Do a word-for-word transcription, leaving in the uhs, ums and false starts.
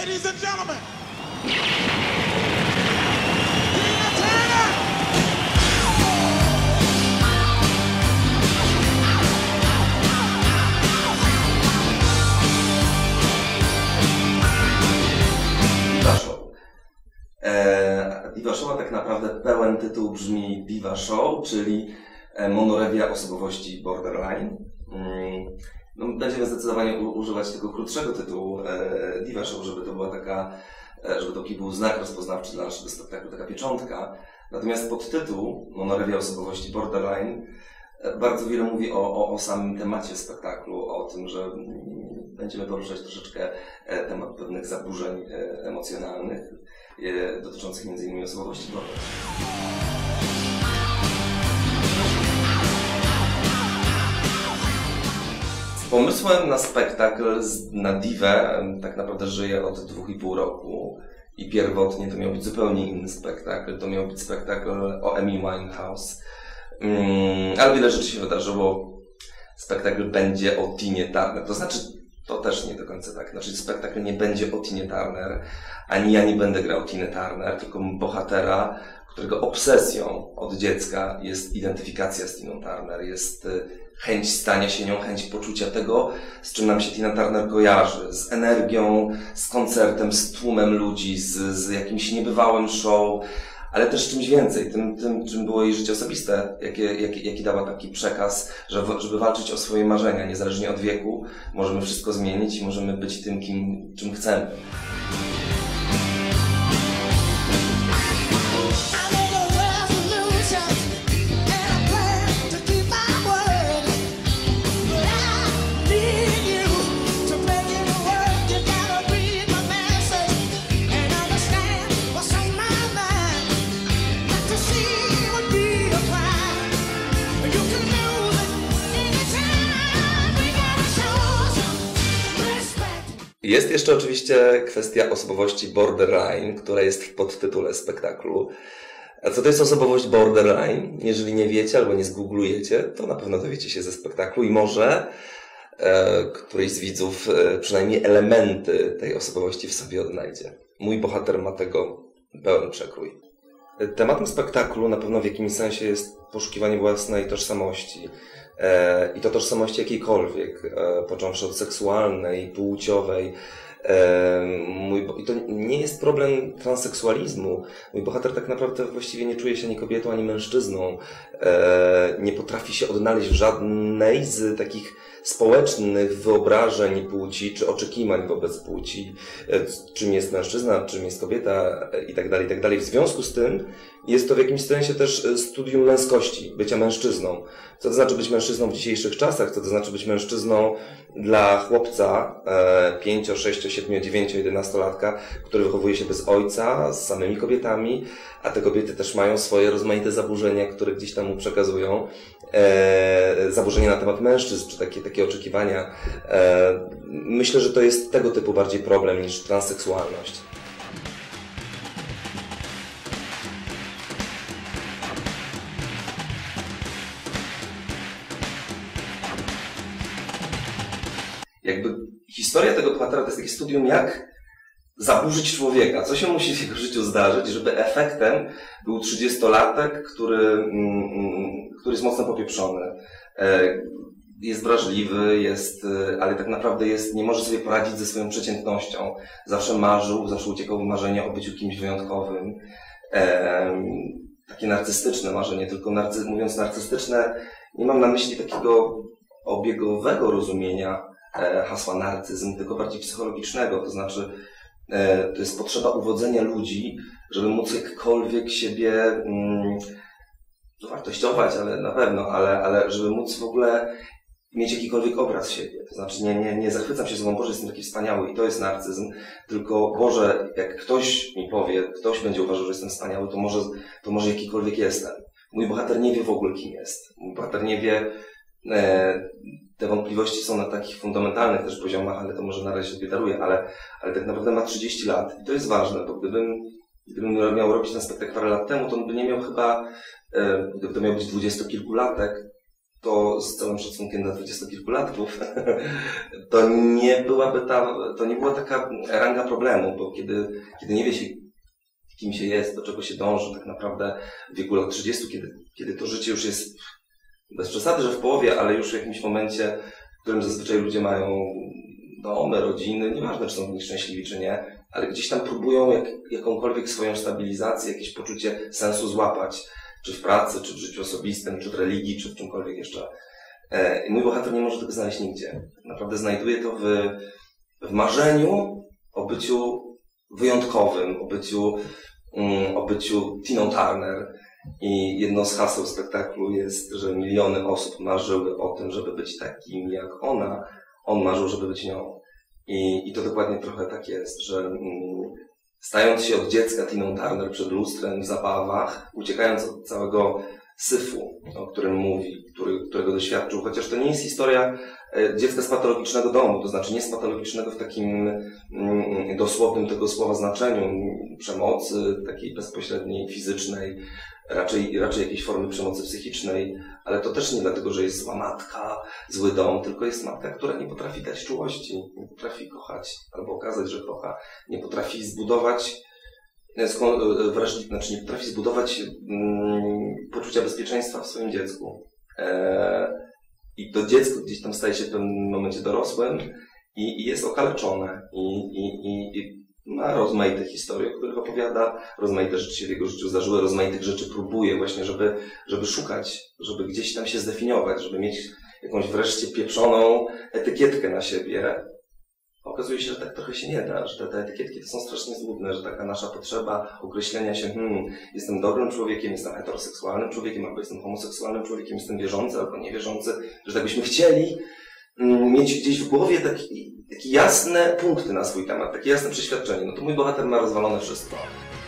Ladies and gentlemen, Tina Turner! Diva Show. Eee, Diva Show, a tak naprawdę pełen tytuł brzmi Diva Show, czyli monorewia osobowości borderline. Mm. No, będziemy zdecydowanie u, używać tego krótszego tytułu e, Diva Show, żeby to była taka, e, żeby to był znak rozpoznawczy dla naszego spektaklu, taka pieczątka. Natomiast podtytuł monorewia osobowości borderline e, bardzo wiele mówi o, o, o samym temacie spektaklu, o tym, że mm, będziemy poruszać troszeczkę e, temat pewnych zaburzeń e, emocjonalnych e, dotyczących między innymi osobowości borderline. Pomysłem na spektakl, na Divę, tak naprawdę żyję od dwóch i pół roku i pierwotnie to miał być zupełnie inny spektakl. To miał być spektakl o Amy Winehouse, mm, ale wiele rzeczy się wydarzyło. Spektakl będzie o Tinie Turner, to znaczy to też nie do końca tak. Znaczy spektakl nie będzie o Tinie Turner, ani ja nie będę grał Tinę Turner, tylko bohatera, którego obsesją od dziecka jest identyfikacja z Tiną Turner, jest chęć stania się nią, chęć poczucia tego, z czym nam się Tina Turner kojarzy, z energią, z koncertem, z tłumem ludzi, z, z jakimś niebywałym show, ale też czymś więcej, tym, tym czym było jej życie osobiste, jakie, jaki, jaki dała taki przekaz, że, żeby walczyć o swoje marzenia, niezależnie od wieku, możemy wszystko zmienić i możemy być tym, kim, czym chcemy. Jest jeszcze oczywiście kwestia osobowości borderline, która jest w podtytule spektaklu. A co to jest osobowość borderline? Jeżeli nie wiecie albo nie zgooglujecie, to na pewno dowiecie się ze spektaklu i może e, któryś z widzów e, przynajmniej elementy tej osobowości w sobie odnajdzie. Mój bohater ma tego pełen przekrój. Tematem spektaklu na pewno w jakimś sensie jest poszukiwanie własnej tożsamości. E, I to tożsamości jakiejkolwiek, e, począwszy od seksualnej, płciowej. E, mój, I to nie jest problem transseksualizmu. Mój bohater tak naprawdę właściwie nie czuje się ani kobietą, ani mężczyzną. E, nie potrafi się odnaleźć w żadnej z takich społecznych wyobrażeń płci, czy oczekiwań wobec płci, czym jest mężczyzna, czym jest kobieta i tak dalej, i tak dalej. W związku z tym jest to w jakimś sensie też studium męskości, bycia mężczyzną. Co to znaczy być mężczyzną w dzisiejszych czasach, co to znaczy być mężczyzną dla chłopca pięcio, sześcio, siedmiu, dziewięcio, jedenastolatka, który wychowuje się bez ojca, z samymi kobietami, a te kobiety też mają swoje rozmaite zaburzenia, które gdzieś tam mu przekazują. E, zaburzenia na temat mężczyzn, czy takie, takie oczekiwania. E, myślę, że to jest tego typu bardziej problem niż transseksualność. Jakby historia tego bohatera to jest takie studium, jak zaburzyć człowieka. Co się musi w jego życiu zdarzyć, żeby efektem był trzydziestolatek, który, który jest mocno popieprzony. Jest wrażliwy, jest, ale tak naprawdę jest, nie może sobie poradzić ze swoją przeciętnością. Zawsze marzył, zawsze uciekał w marzenia o byciu kimś wyjątkowym. Takie narcystyczne marzenie, tylko narcy, mówiąc narcystyczne, nie mam na myśli takiego obiegowego rozumienia hasła narcyzm, tylko bardziej psychologicznego, to znaczy to jest potrzeba uwodzenia ludzi, żeby móc jakkolwiek siebie mm, wartościować, ale na pewno, ale, ale żeby móc w ogóle mieć jakikolwiek obraz siebie. To znaczy nie, nie, nie zachwycam się sobą, Boże, jestem taki wspaniały i to jest narcyzm, tylko Boże, jak ktoś mi powie, ktoś będzie uważał, że jestem wspaniały, to może, to może jakikolwiek jestem. Mój bohater nie wie w ogóle, kim jest. Mój bohater nie wie, e, te wątpliwości są na takich fundamentalnych też poziomach, ale to może na razie sobie daruję, ale, ale tak naprawdę ma trzydzieści lat i to jest ważne, bo gdybym, gdybym miał robić ten spektakl parę lat temu, to on by nie miał chyba, e, gdyby to miał być dwudziestokilkulatek, to z całym szacunkiem dla dwudziestokilkulatków, to nie byłaby ta, to nie była taka ranga problemu, bo kiedy, kiedy nie wie się, kim się jest, do czego się dąży, tak naprawdę w wieku lat trzydziestu, kiedy, kiedy to życie już jest, bez przesady, że w połowie, ale już w jakimś momencie, w którym zazwyczaj ludzie mają domy, rodziny, nieważne czy są w nich szczęśliwi czy nie, ale gdzieś tam próbują jak, jakąkolwiek swoją stabilizację, jakieś poczucie sensu złapać, czy w pracy, czy w życiu osobistym, czy w religii, czy w czymkolwiek jeszcze. I mój bohater nie może tego znaleźć nigdzie. Naprawdę znajduje to w, w marzeniu o byciu wyjątkowym, o byciu, um, o byciu Tiną Turner. I jedno z haseł spektaklu jest, że miliony osób marzyły o tym, żeby być takim jak ona. On marzył, żeby być nią. I, i to dokładnie trochę tak jest, że um, stając się od dziecka Tiną Turner przed lustrem w zabawach, uciekając od całego syfu, o którym mówi, który, którego doświadczył, chociaż to nie jest historia e, dziecka z patologicznego domu, to znaczy nie z patologicznego w takim mm, dosłownym tego słowa znaczeniu przemocy, takiej bezpośredniej, fizycznej, raczej, raczej jakiejś formy przemocy psychicznej, ale to też nie dlatego, że jest zła matka, zły dom, tylko jest matka, która nie potrafi dać czułości, nie potrafi kochać albo okazać, że kocha, nie potrafi zbudować wrażliw, znaczy nie potrafi zbudować mm, poczucia bezpieczeństwa w swoim dziecku. E, I to dziecko gdzieś tam staje się w pewnym momencie dorosłym i, i jest okaleczone i, i, i, i ma rozmaite historie, o których opowiada, rozmaite rzeczy się w jego życiu zdarzyły, rozmaitych rzeczy próbuje właśnie, żeby, żeby szukać, żeby gdzieś tam się zdefiniować, żeby mieć jakąś wreszcie pieprzoną etykietkę na siebie. Okazuje się, że tak trochę się nie da, że te, te etykietki to są strasznie złudne, że taka nasza potrzeba określenia się, hmm, jestem dobrym człowiekiem, jestem heteroseksualnym człowiekiem, albo jestem homoseksualnym człowiekiem, jestem wierzący albo niewierzący, że tak byśmy chcieli mm, mieć gdzieś w głowie taki, takie jasne punkty na swój temat, takie jasne przeświadczenie. No to mój bohater ma rozwalone wszystko.